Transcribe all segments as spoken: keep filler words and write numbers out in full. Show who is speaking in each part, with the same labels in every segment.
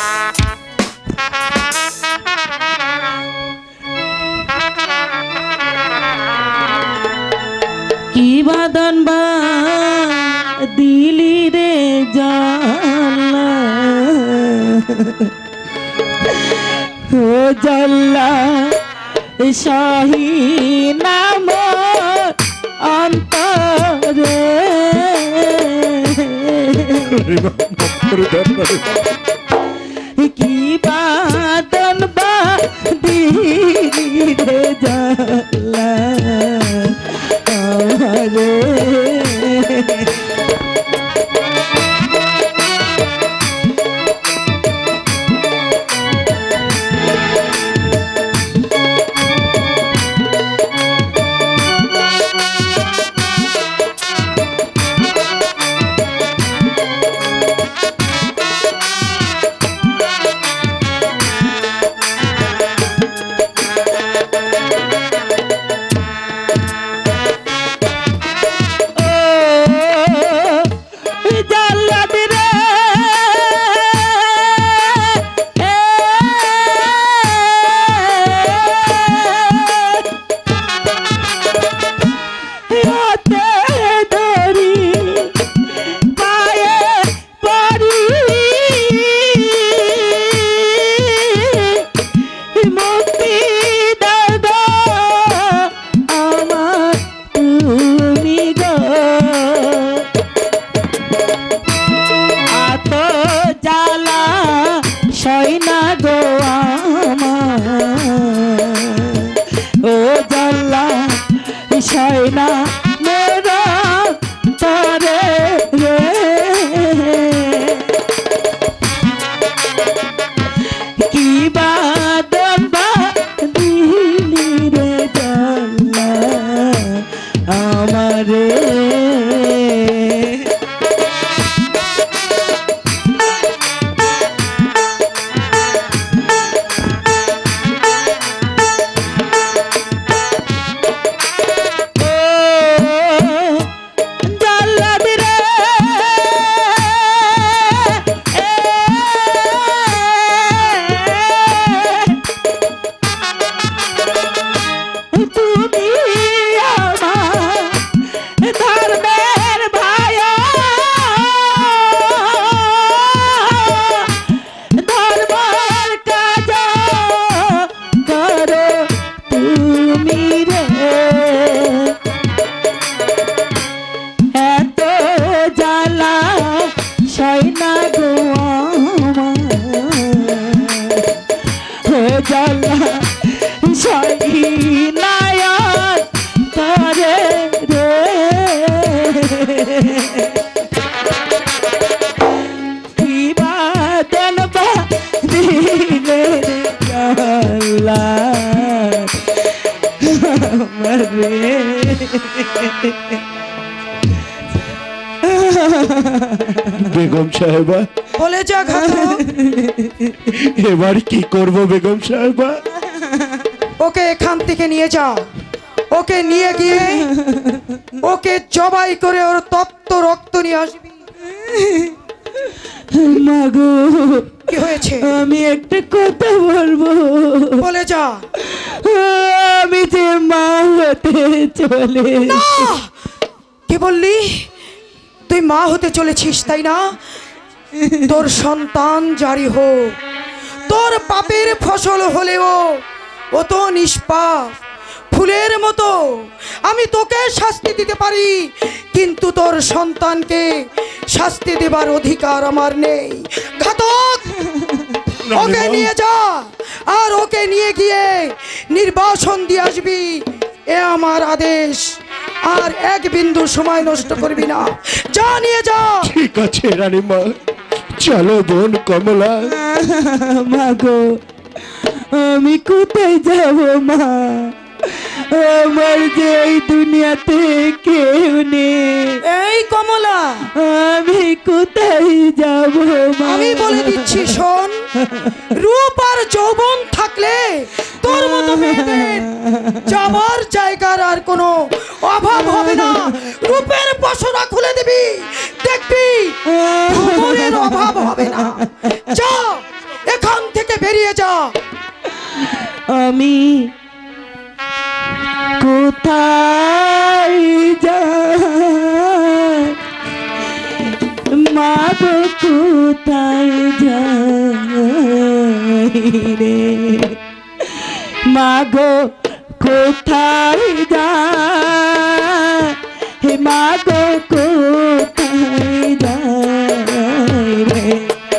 Speaker 1: কি বাদন বা দিলি রে জাল্লা ও জাল্লা শাহী নাম অন্তরে কি বাদন বা দিলি রে জাল্লা রে
Speaker 2: বেগম সাহেবা
Speaker 3: বলে যা ঘাতক
Speaker 2: এবার কি করব বেগম সাহেবা?
Speaker 3: ওকে এখান থেকে নিয়ে যা, ওকে নিয়ে গিয়ে ওকে জবাই করে ওর তপ্ত রক্ত নিয়ে আসবি।
Speaker 1: মাগো
Speaker 3: কি হয়েছে?
Speaker 1: আমি একটা কথা বলবো।
Speaker 3: বলে যা।
Speaker 1: আমি যে মা হতে চলে।
Speaker 3: না, কি বললি? তুই মা হতে চলেছিস তাই না? তোর সন্তান জারি হোক, তোর পাপের ফসল হলেও ও তো নিষ্পাপ ফুলের মতো। আমি তোকে শাস্তি দিতে পারি, কিন্তু তোর সন্তানকে শাস্তি দেবার অধিকার আমার নেই। ঘাতক, ওকে নিয়ে যা আর ওকে নিয়ে গিয়ে নির্বাসন দিয়ে আসবি, এ আমার আদেশ। আর এক বিন্দু সময় নষ্ট করবি না, যা নিয়ে যা।
Speaker 2: ঠিক আছে রানীমা, চলো বোন কমলা।
Speaker 1: মাগো আমি কোথায় যাব মা? আমার যে এই দুনিয়াতে কেউ নেই।
Speaker 3: এই কমলা,
Speaker 1: আমি কোথায় যাব মা?
Speaker 3: আমি বলে দিচ্ছি শোন, রূপ আর যৌবন থাকলে তোর মতো মেয়েদের যাবার জায়গার আর কোনো অভাব হবে না। রূপের পসরা খুলে দিবি, দেখবি ঘুমের অভাব হবে না। যা বেরিয়ে যা।
Speaker 1: আমি কোথায় যাই মা গো কোথায় যাই রে মা গো কোথায় যাই হে মা গো কোথায় যাই রে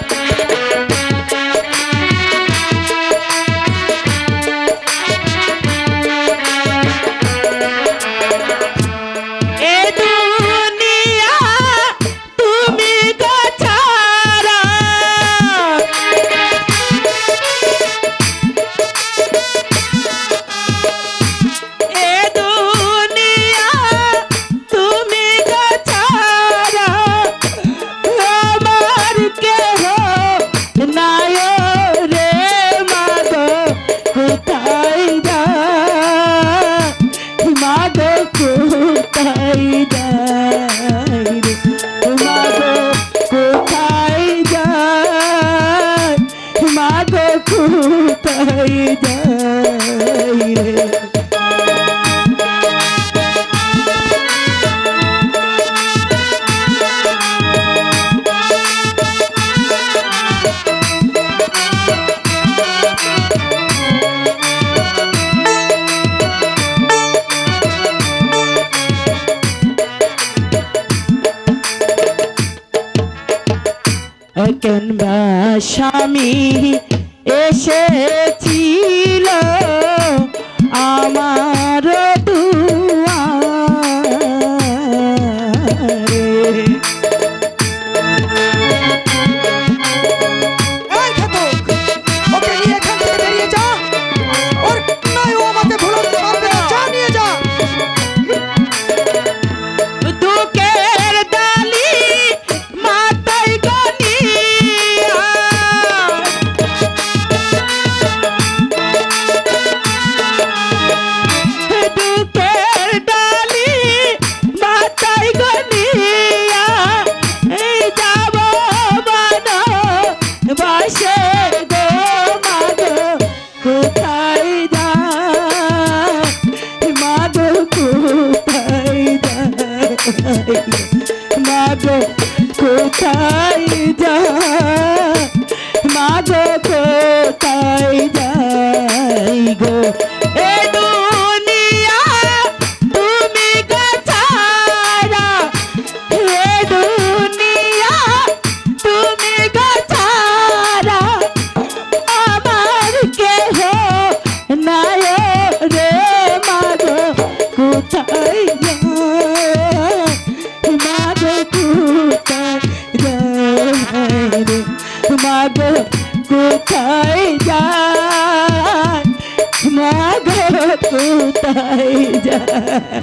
Speaker 1: কেনবা স্বামী এসেছিল আমার দুয়ারে
Speaker 3: এই ঘাতক, ওকে নিয়ে এখান থেকে বেরিয়ে যা। ওর নয় ও আমাকে ভুলাতে পারবে না। যা নিয়ে যা।
Speaker 1: দুঃখের ডালি মাথায় গনিয়া দুঃখের ডালি মাথায় গনিয়া এই যাব বান বাসে গো মাগো কোথায় যায় মাগো কোথায় যায় মাগো কোথায় যায় মাগো কোথায় যায় গো এ দুনিয়া তুমি গাছারা এ দুনিয়া তুমি গাছারা আমার কেহ নাই রে মাগো কোথায় যায় মাগো কোথায় যায় রে মাগো কোথায় যায় মাগো কোথায় যায়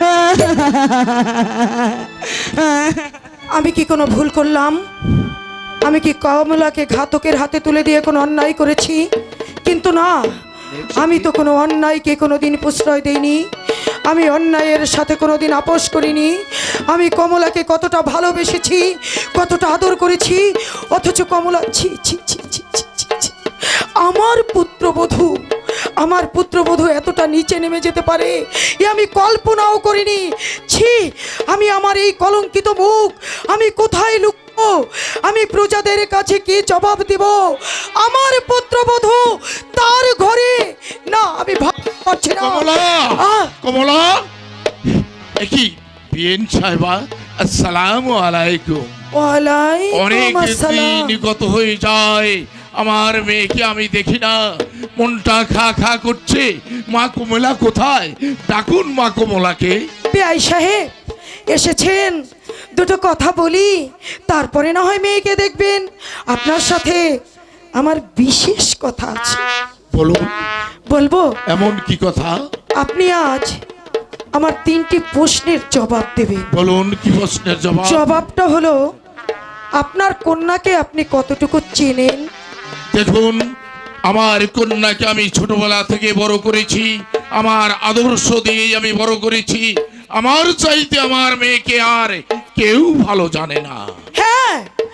Speaker 3: আমি কি কোনো ভুল করলাম? আমি কি কমলাকে ঘাতকের হাতে তুলে দিয়ে কোনো অন্যায় করেছি? কিন্তু না, আমি তো কোনো অন্যায়কে কোনোদিন প্রশ্রয় দেইনি। আমি অন্যায়ের সাথে কোনোদিন আপোষ করিনি। আমি কমলাকে কতটা ভালোবেসেছি, কতটা আদর করেছি, অথচ কমলা ছি ছি ছি ছি ছি ছি ছি। আমার পুত্রবধূ আমার পুত্রবধূ এতটা নিচে নেমে যেতে পারে এ আমি কল্পনাও করিনি। ছি, আমি আমার এই কলঙ্কিত মুখ আমি কোথায় লুকাবো? আমি প্রজাদের কাছে কি জবাব দেব? আমার পুত্রবধূ তার ঘরে না, আমি ভাবতে পারছি না।
Speaker 2: কমলা
Speaker 3: আহ!
Speaker 2: কমলা কি বিএন সাহেবা আসসালামু আলাইকুম।
Speaker 3: ওয়ালাইকুম
Speaker 2: অনেক
Speaker 3: আসসালাম।
Speaker 2: দিন গত হয়ে যায়, আমার মেয়েকে আমি দেখি না, মনটা খা খা করছে। মা কমলা কোথায়? ডাকুন মা কমলাকে।
Speaker 3: বেআই সাহেব এসেছেন, দুটো কথা বলি, তারপরে না হয় মেয়েকে দেখবেন। আপনার সাথে আমার বিশেষ কথা আছে।
Speaker 2: বলুন,
Speaker 3: বলবো?
Speaker 2: এমন কি কথা?
Speaker 3: আপনি আজ আমার তিনটি প্রশ্নের জবাব দেবেন।
Speaker 2: বলুন, কি প্রশ্নের জবাব?
Speaker 3: জবাবটা হলো, আপনার কন্যাকে আপনি কতটুকু চেনেন?
Speaker 2: দেখুন, আমার কন্যাকে আমি ছোটবেলা থেকে বড় করেছি, আমার আদর্শ দিয়েই আমি বড় করেছি। আমার চাইতে আমার মেয়েকে আর কেউ ভালো জানে না।
Speaker 3: হ্যাঁ,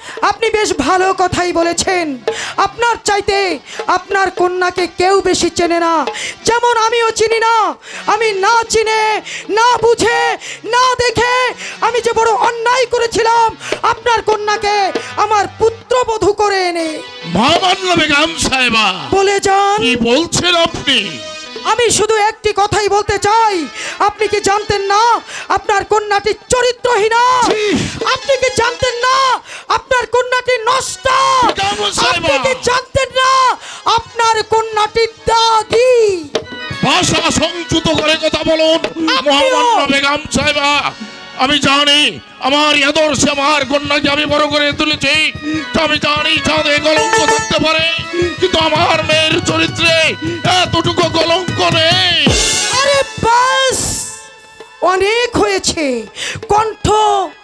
Speaker 3: আপনি বেশ ভালো কথাই বলেছেন। আপনার চাইতে আপনার কন্যাকে কেউ বেশি চেনে না, যেমন আমিও চিনি না। আমি না চিনে, না বুঝে, না দেখে আমি যে বড় অন্যায় করেছিলাম আপনার কন্যাকে আমার পুত্রবধূ করে এনে।
Speaker 2: মহামান্য বেগম সাহেবা,
Speaker 3: বলে যান।
Speaker 2: কি বলছেন আপনি?
Speaker 3: আমি শুধু একটি কথাই বলতে চাই, আপনি কি জানতেন না আপনার কন্যাটি চরিত্রহীনা? আপনি কি জানতেন না আপনার কন্যাটি নষ্ট? আপনি কি জানতেন না আপনার কন্যাটি দাগী?
Speaker 2: ভাষা সংযুত করে কথা বলুন মহামান্য বেগম সাহেবা। আমি জানি আমার আদর্শে আমার কন্যাকে আমি বড় করে তুলেছি, তো আমি জানি চাঁদে কলঙ্ক থাকতে পারে, কিন্তু আমার মেয়ের চরিত্রে এতটুকু কলঙ্ক নেই।
Speaker 3: আরে বাস, অনেক হয়েছে। কণ্ঠ